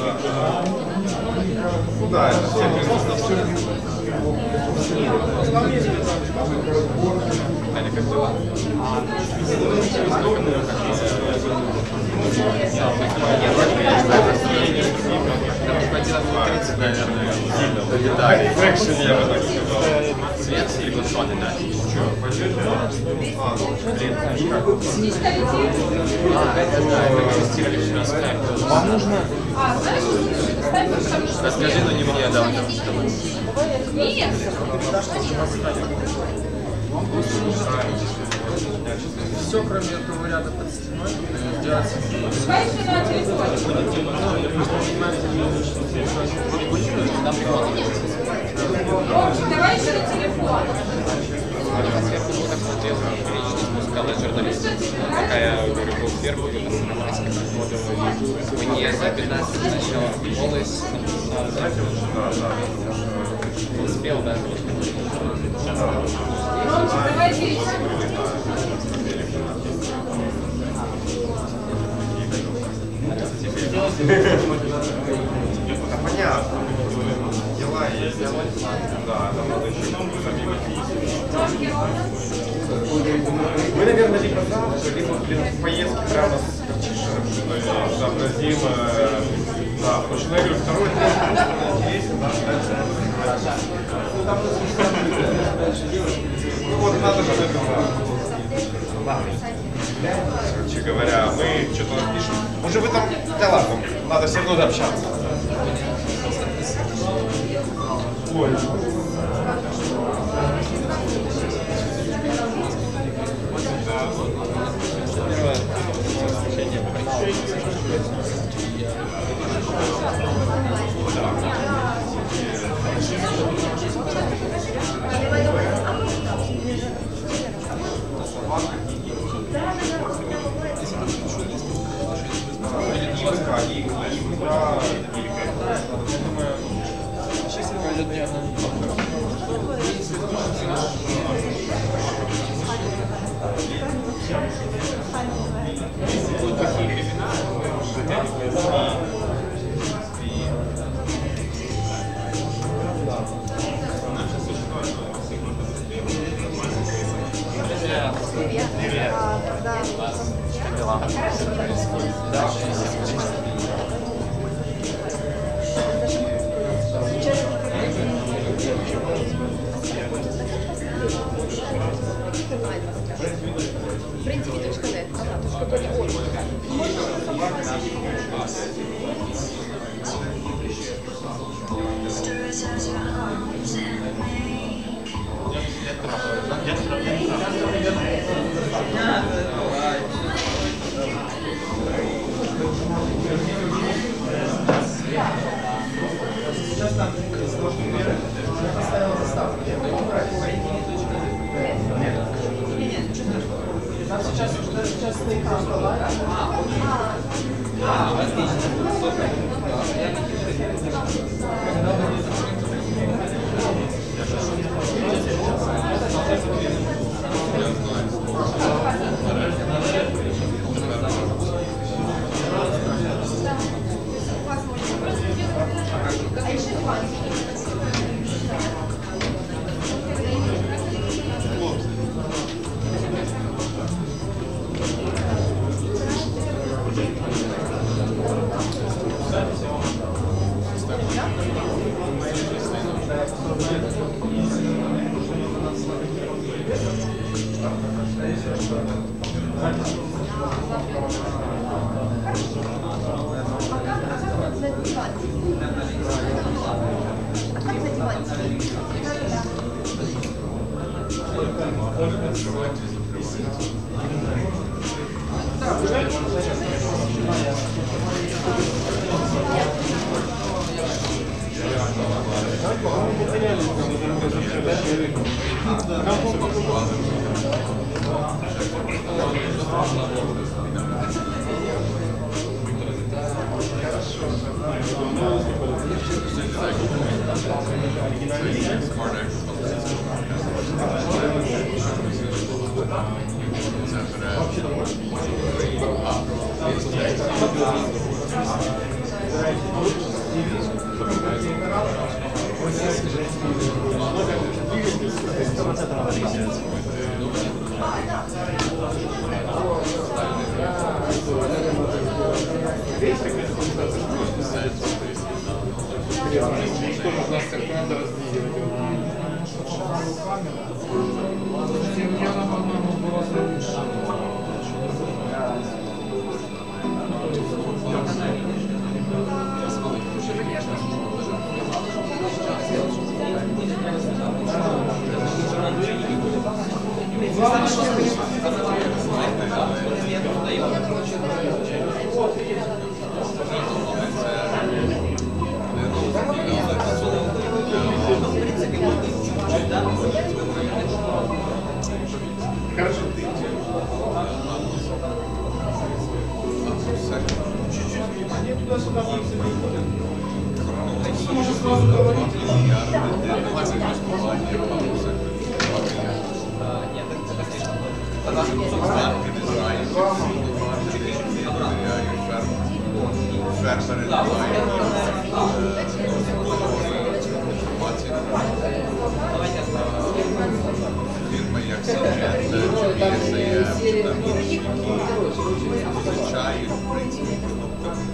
Ну да, это все. Аня, как дела? До деталей. Фрэкшн я бы так сказал. Цвет приглашенный, да? Это да, мы тестировали все на скайп. Вам нужно... Расскажи, но не мне, да, с тобой. Нет. Все, кроме этого ряда под стеной, сделать Давай еще на телефоне. Ромчик, давай еще на телефон. Сверху вот так смотрел, периодически спускалась журналист. Пока я говорю, был сверху, я мне за 15 сначала волос успел, да? Ромчик, давай здесь. Да понятно. Дела есть. Да, там надо еще Ножки ровно. мы, наверное, либо завтра, либо в поездке прямо с сообразим. Да, потому что, я говорю, второй интересен, ну вот надо же это. Короче говоря, мы что-то напишем. Уже вы там, да ладно, надо все равно общаться. Ой. Семьяна, по-моему, была лучше. Фірма як Сінченце, ЄСЕ, там інші, які визначають, в принципі, продуктами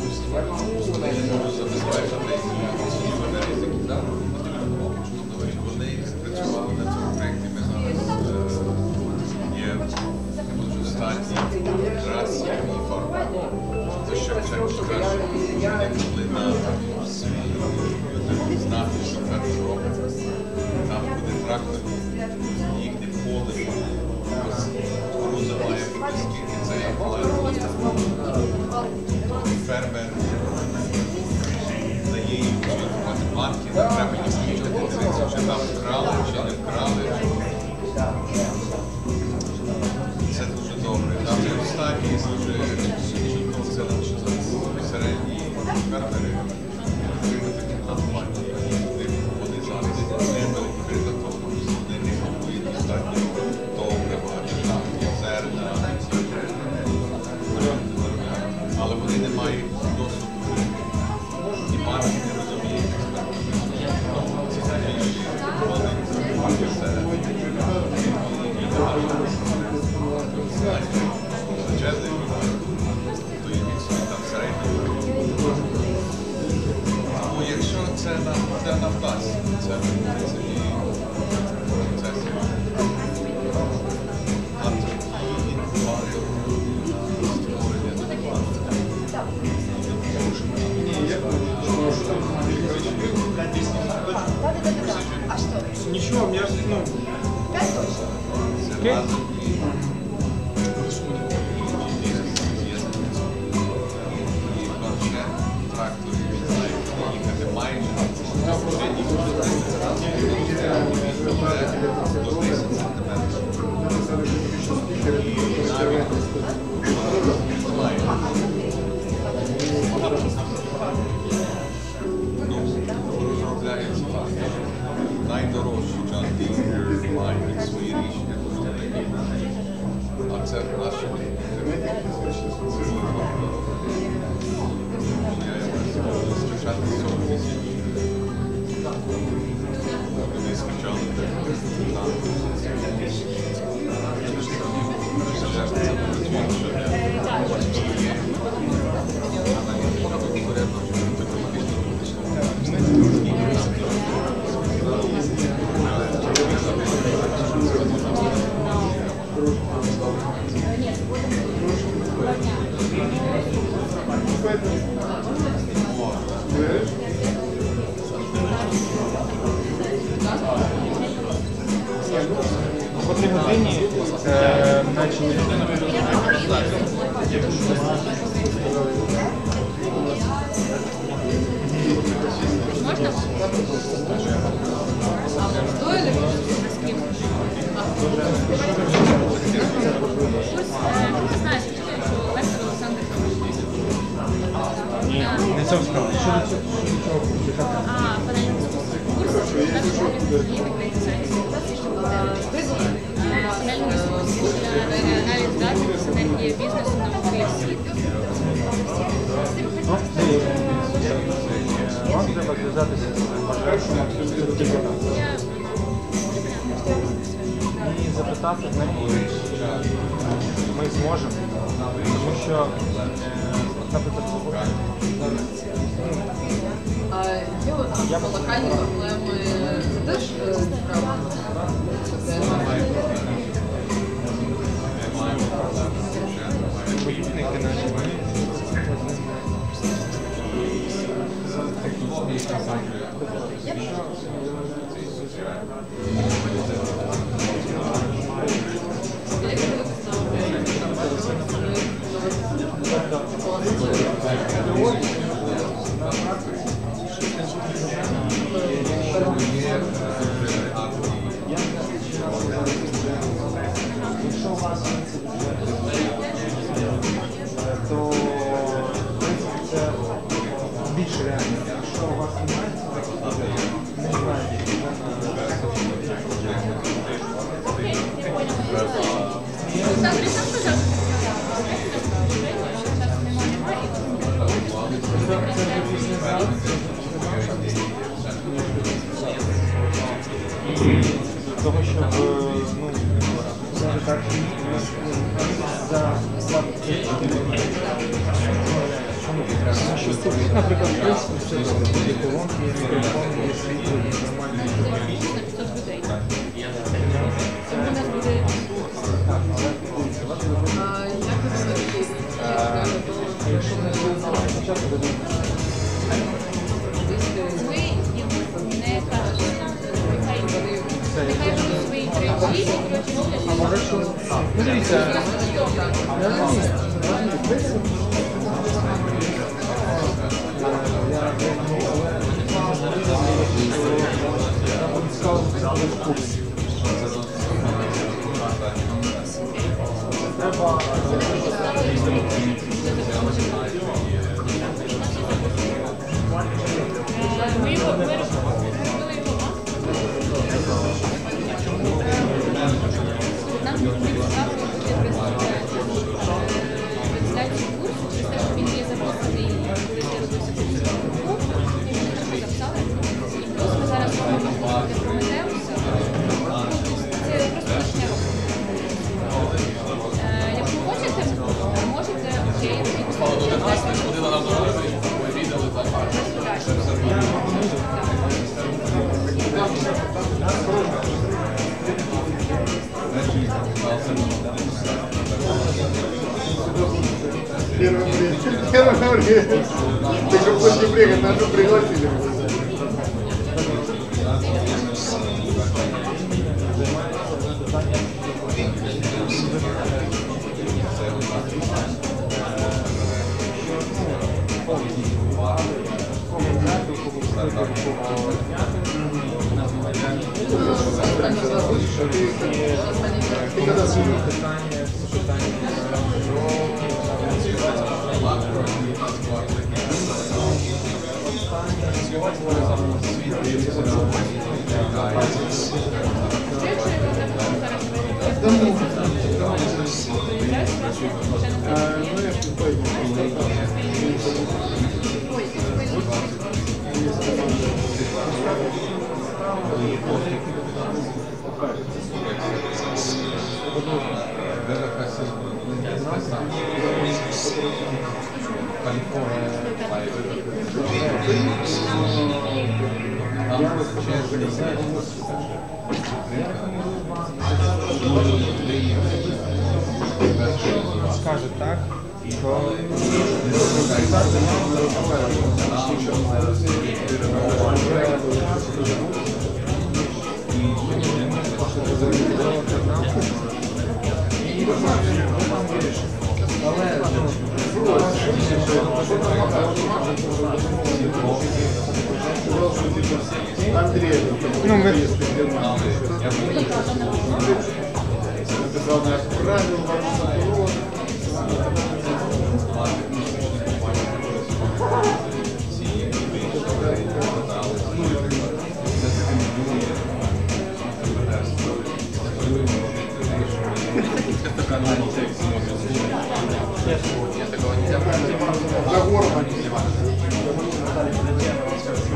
забезпечити оцінювання ризиків. Вони працювали на цьому проєкті, ми зараз є в стадії інтеграції і форми. Це ще це перше, вони могли на свій знати, що фермер робить. Там буде трактор, їхнє поле, кукурудза має бути, скільки це є поле. Фермер дає їм математики, не треба нічого дивитися, чи там вкрали, чи не вкрали. Це дуже добре. Там є в стадії дуже це лише середні фермери отримати планування. Вони зараз отримали приготовленість, вони не готують достатньо добрива, там є зерна, але вони не мають доступу і банки не розуміють експерти. Це більші вони величезний то є міцний там середній. Тому якщо це нам дасть, це в принципі процес. А тоді інваріо створення Ничего, у меня, ну... це разом і вообще трактор, він знає, куди їхати майже. До 10 сантиметрів. І навіть немає. Розробляється так. Найдорожчі John Deere мають свої рішення. А це наші спочатку 40 тисяч. Вони скачали По 3 годині почали. Можна? Стоїли? Не знаю, що Лесик Олександр. Ні, не це справа. А, паралельно курс, аналіз даних, синергія бізнесу, науки і освіти. Вам треба зв'язатися з бажаючим і запитати в неї, чи ми зможемо. Тому що, наприклад, А є от локальні проблеми, це теж справа? то це більше реально. Якщо у вас немає, не знаєте. Олександр, сам сказав, що зараз немає. Того, щоб, ну, так, наприклад, в принципі, все добре. Є колонки, є мікрофон, є світло, є нормальний На 500 людей. Це у нас буде... А як ви взагалі якщо не спочатку буде Ви їм не кажете, нехай беруть свої речі, а може що? Ну, дивіться, я розумію. Треба ми його розповіли його вам. Нам потрібно трансляцію курсу, через те, що він є записаний, коли я робився курс, і вони там записали. І плюс ми зараз робимо для Прометеуса. Це просто рішення року. Якщо хочете, можете окей, Первый время. Так что после приехать, нас же пригласили. Ти коли питання скаже так, то Андрей, ну, ми главное, правил вам Я такого нельзя. за горбом.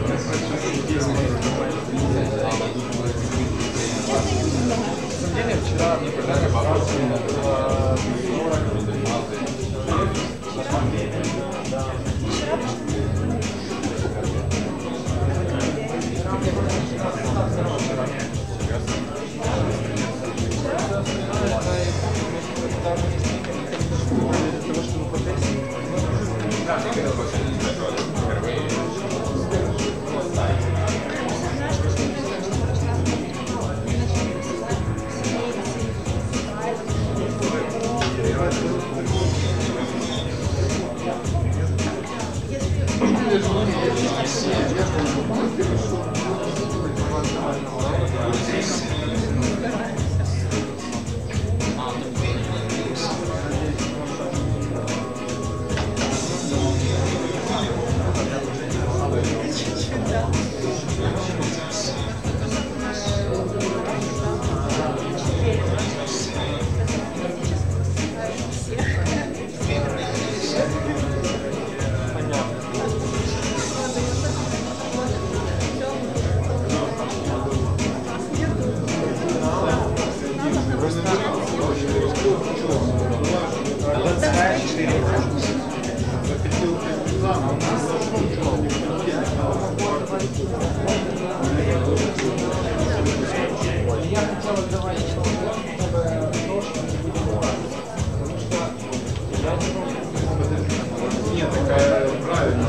Нет, такая правильно.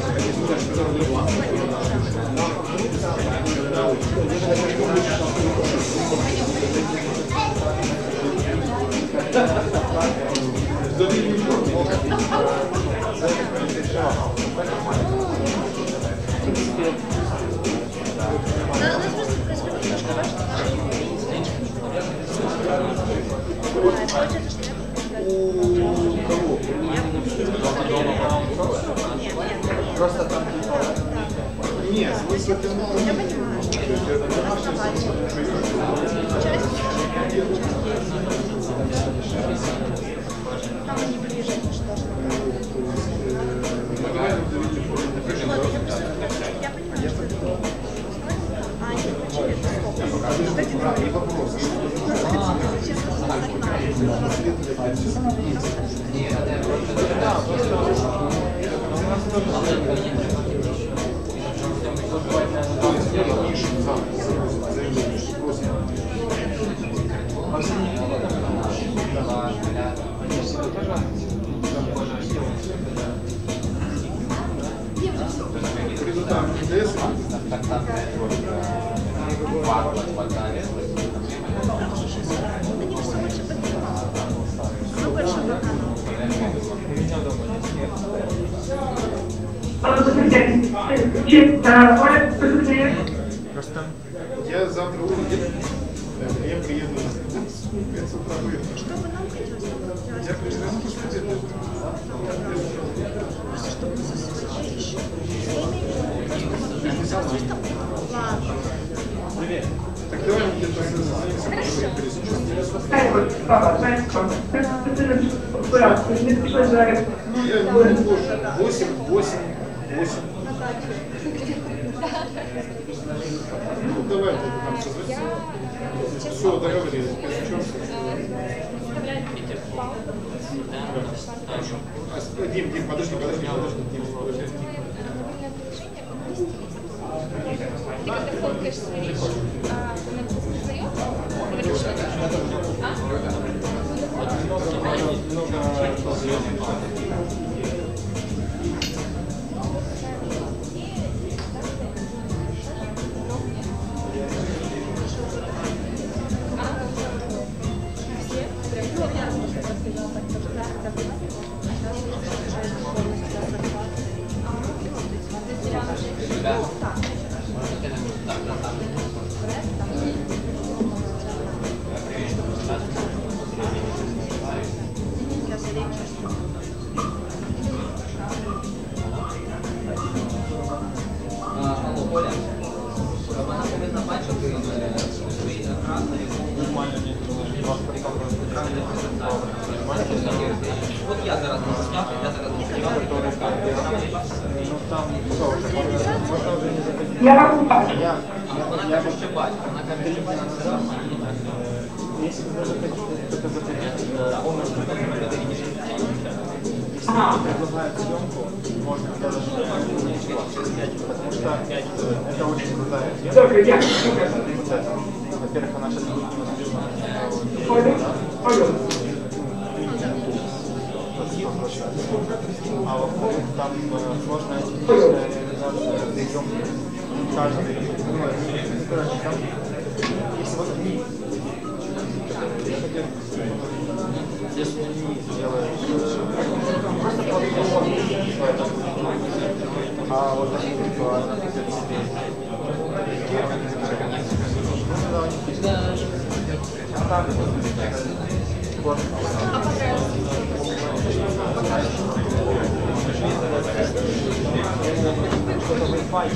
Просто там Нет, смысл это Я понимаю. Там они ближе, что. Я понимаю, что это. А они включили сколько? не вопрос. Просто Я завтра утром я приеду с утра. Что бы нам хотелось сделать? Я приеду с утра. Просто чтобы мы со своей еще. Я имею в виду, чисто. Ладно. Так давай мы где-то Ну, я не позже. 8. Ну, давай там созвонимся. Все, договорились. Дим, подожди. Ты когда фоткаешь свои вещи, он сдает, говоришь, что Вот я зараз на составе, я зараз на вона каже, що бачить, вона каже, що бачить, все нормально. если вы даже хотите что-то запретить, полностью предлагает съемку, можно даже потому что это очень крутая тема. Во-первых, она сейчас будет а во-вторых, там сложная техническая реализация съемки. Каждый, короче, там есть вот они, если они делают просто платформу, А вот они виртуально пишут себе. Вот. Что-то Wi-Fi.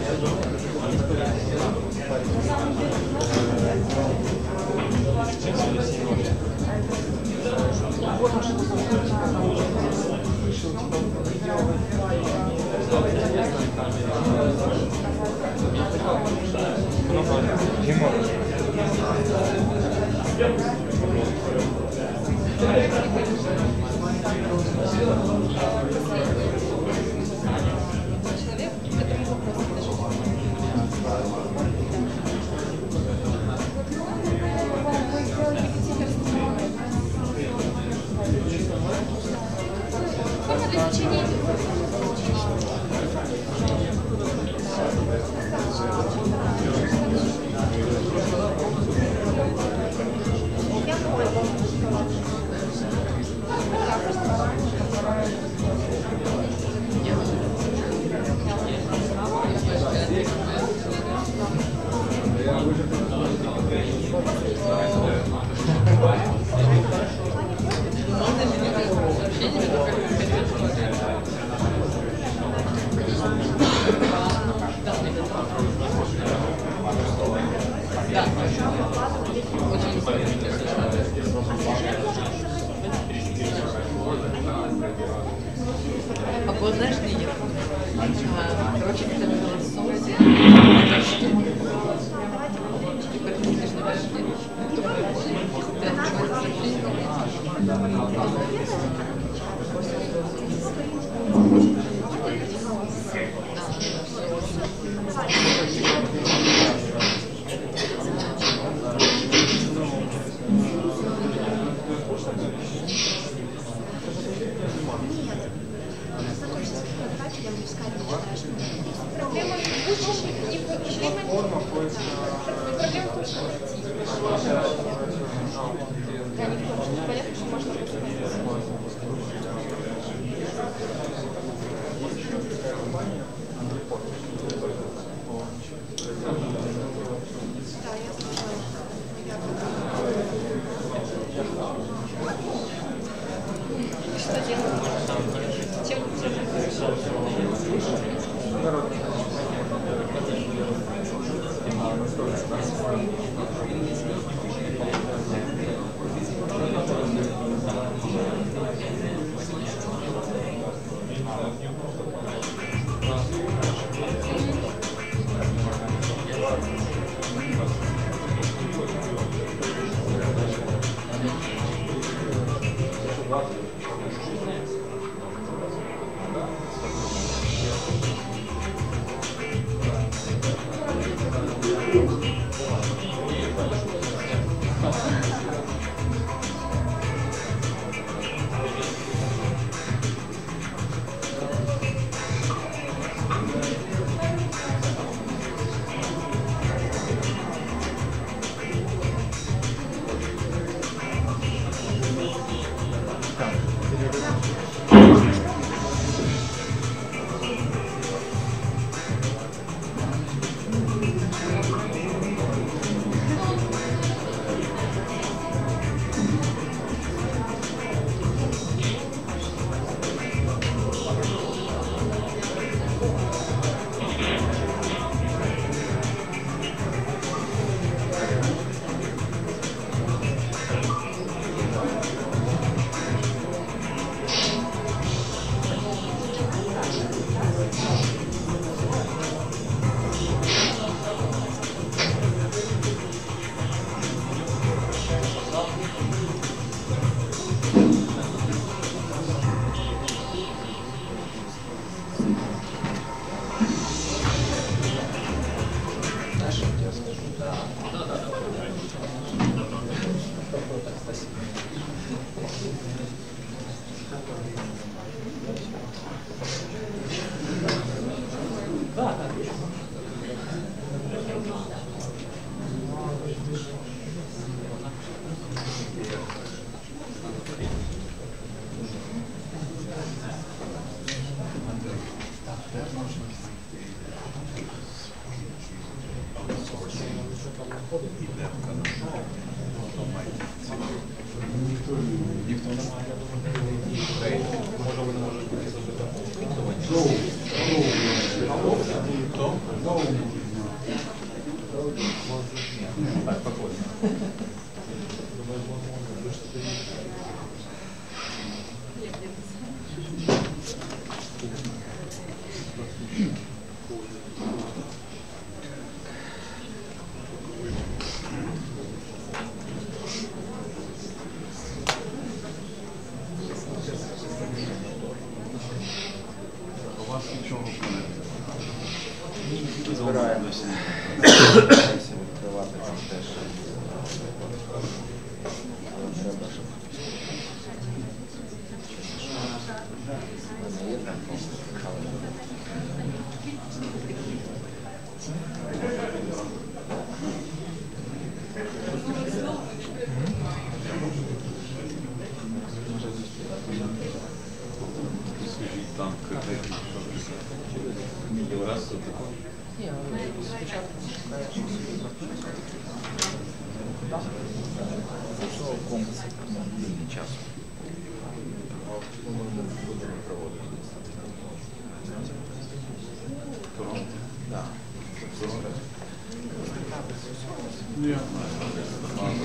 А вот знаешь, лидер. Короче, когда мы голосовали, Проблема в учащих и в членах. Проблема в том, что да, не в том, что понятно, что можно что делать? Чем Теж можна іде хорошо, воно має ціль. Ніхто не має. Може ви не можете так, спокойно. У вас нічого не Збираємося. Відкривати там теж. Треба, щоб є там скажіть там критерії, що раз це таке. Ні, спочатку шукаєш комплекс вільний час. Так. Ну, я знаю.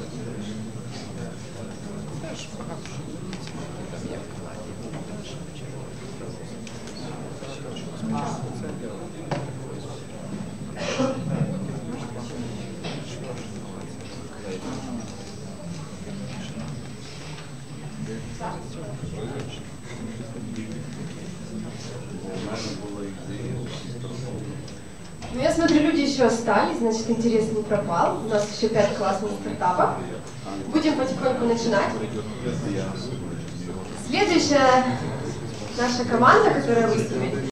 Ну, я смотрю, люди еще остались, значит, интерес не пропал. У нас еще 5 классных стартапов. Будем потихоньку начинать. Следующая наша команда, которая выступит,